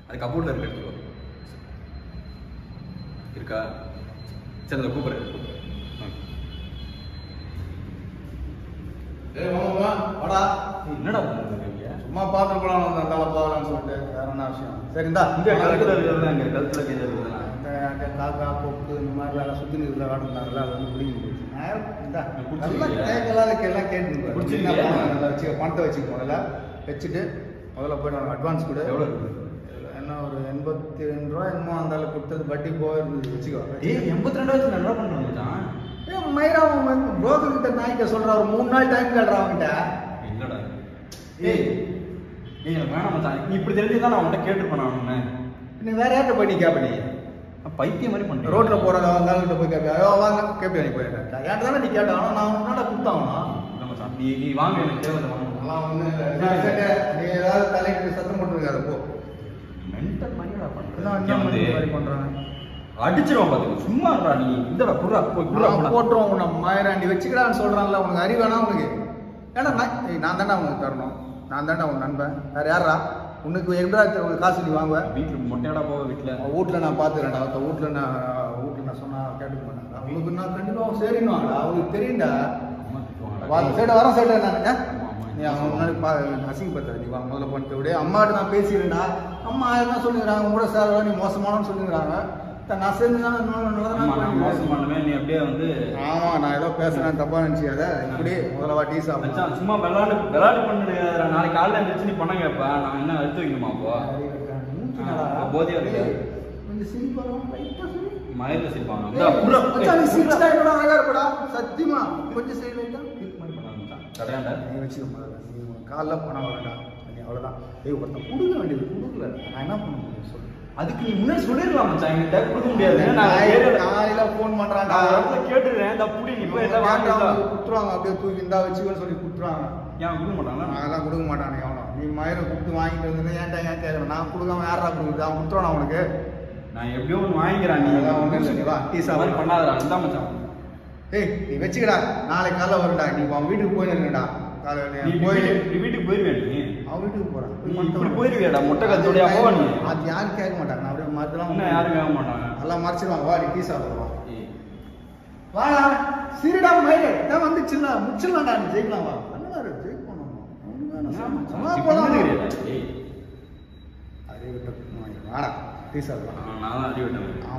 அது கபோர்டில் இருக்க எடுத்துக்கோ. இருக்கா? சரி அந்த கூப்பிட்றேன். வாடா. என்னடா பண்ணுறீங்க? சும்மா பார்த்துட்டு போகலாம் நல்லா போகலான்னு சொல்லிட்டு வேற என்ன விஷயம். சரிந்தா இங்கே கழுத்தில் இருக்கிறது அங்கே கழுத்தில் கையில் இருக்குதுண்ணா. அங்கே காக்கா கொக்கு இந்த மாதிரி வேலை சுற்றி இருக்கிற விளாடுனாங்கல்ல அது வந்து பிடிங்கி போச்சு. நல்லா கேட்கலாம் எல்லாம் கேட்டு பிடிச்சிருந்தா நல்லா வச்சுக்க பணத்தை வச்சுக்கோ. அதில் வச்சுட்டு முதல்ல போய்ட்டு அவனுக்கு அட்வான்ஸ் கூட எவ்வளோ இருக்குது? என்ன ஒரு 82 ரூபா என்னமோ அந்த அளவுக்கு கொடுத்தது வட்டி போயிருந்தது வச்சுக்கோ. 82 நல்லா பண்ணுறான். மயிரா புரோக்கர் கிட்ட நாய்க்க சொல்ற ஒரு 3 நாள் டைம் கேட்கறான் அவன்கிட்ட. இல்லடா வேணாம் மச்சான், நீ இப்படி தெரிஞ்சுதான் நான் அவன்கிட்ட கேட்டுருப்பேன். நான் நீ வேற யார்கிட்ட போய் நீ கேப்ப? நீ பைத்தியம் மாதிரி பண்ணுறேன். ரோட்ல போறதா வந்தாலும் போய் கேட்க வாங்க கேப்ப. நீ போய் ஏன்ட்டு தானே நீ கேட்டாலும் நான் உன்னால கொடுத்தாவனா? மச்சான் நீ வாங்க, எனக்கு தேவை வாங்க. அதெல்லாம் ஒண்ணு நீ ஏதாவது தலைக்கு சத்தம் போட்டுருக்காரு போ. மென்டல் மாதிரிடா பண்றேன் பண்றாங்க. அடிச்சிருவான் பாத்துக்க. சும்மா இருக்கா நீ? இந்த புறா போட்டுருவோம் உன்னை மயிராண்டி வச்சுக்கிறான்னு சொல்றான்ல. உனக்கு அறிவானா உனக்கு? ஏன்னா நான் தானே அவனுக்கு தரணும். நான் தானே அவன் நண்பன். வேற யாரா உனக்கு எப்படா காசு நீ வாங்குவேன்? வீட்டுக்கு மொட்டையாடா போவ? வீட்டில் நான் பார்த்துக்கிறேன்டா. அவத்த வீட்டில் நான் சொன்னா கேட்டுக்க மாட்டேன். அவனுக்கு நான் கண்டிப்பாக சரின்னுவாங்கடா. அவனுக்கு தெரியும்டா. சைடு வர சைடு நானுங்க. நீ அவன் முன்னாடி அசிங்கப்படுத்த. நீ முதல்ல பண்ணிட்டு விட. அம்மாட்ட நான் பேசிடுறேன்டா. அம்மா என்ன சொல்லிக்கிறாங்க? உங்க கூட சேர நீ மோசமானு சொல்லிக்கிறாங்க. நான் சேர்ந்து மோசமானவே நீ அப்படியே வந்து. ஆமா நான் ஏதோ பேசுறேன் தப்பா நினைச்சிக்காத. இப்படி முதல்ல டீ சாப்பிடுறேன். சும்மா விளையாட்டு பண்ணு. நாளைக்கு காலையில இருந்துச்சு நீ பண்ண கேப்பா. நான் என்ன எடுத்து வைக்கணுமா? அப்போ போதியா இருக்கு. கொஞ்சம் சிரிப்பாங்க. மயில சிரிப்பாங்க. சத்தியமா கொஞ்சம் சைடு கடையாண்டா நீ வச்சுக்க. காலைல போனா வரடா. நீ அவ்வளவுதான். ஒருத்தன் கொடுக்க வேண்டியது கொடுக்கல. நான் என்ன பண்ண முடியும் சொல்லு? அதுக்கு நீ முன்னாடி சொல்லிடலாம் மச்சான். என்கிட்ட கொடுக்க முடியாது. காலையில போன் பண்றாங்க. கேட்டுருக்கேன். இந்த புடி நீ போய் எல்லாம் குடுத்துருவாங்க. அப்படியே தூக்கி இந்தா வச்சுக்கன்னு சொல்லி குடுத்துருவாங்க. ஏன் கொடுக்க மாட்டாங்களா? அதெல்லாம் கொடுக்க மாட்டானே எவனோ. நீ மயிரை கொடுத்து வாங்கிட்டு வந்து ஏன்டா ஏன் கேட்கணும்? நான் கொடுக்காம யாரா கொடுக்குறது? அவன் கொடுத்துருவான் அவனுக்கு. நான் எப்படியோ ஒன்று வாங்கிக்கிறேன். நீ எல்லாம் ஒன்றும் இல்லை. வா டீ சாப்பிட பண்ணாதடா. இந்தா மச்சான். ஏய் நீ வச்சுக்கடா. நாளைக்கு காலைல வரும்டா. நீ அவன் வீட்டுக்கு போயிருங்கடா. வீட்டுக்கு போயிருவேன். நீ அவன் வீட்டுக்கு போறான். இப்படி போயிருவியாடா? மொட்டை கத்தோடைய போவா நீ? அது யாரும் கேட்க மாட்டாங்க. நான் அப்படியே மறந்துலாம். யாரும் கேட்க மாட்டாங்க. எல்லாம் மறைச்சிடுவாங்க. வா டீ சாப்பிடுவான். வாடா சிரிடா மயிலே. நான் வந்துச்சுல முடிச்சிடலாம்டா. நீ ஜெயிக்கலாம். வா நல்லா ஜெயிக்கணும். அதே விட்டு வாடா டீ சாப்பிடுவான். நான் தான் அடி விட்டேன்.